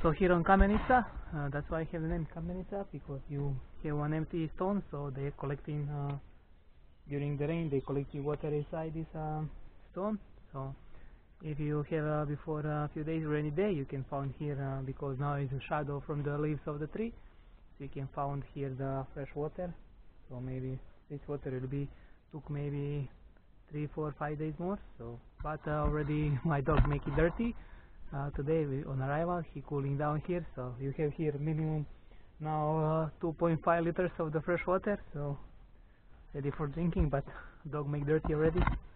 So here on Kamenica, that's why I have the name Kamenica, because you have one empty stone, so they're collecting during the rain. They collect the water inside this stone. So if you have before a few days rainy day, you can find here because now it's a shadow from the leaves of the tree. So you can find here the fresh water. So maybe this water will be took maybe 3, 4, 5 days more. So but already my dog make it dirty. Today on arrival he cooling down here, so you have here minimum now 2.5 liters of the fresh water, so ready for drinking, but dog make dirty already.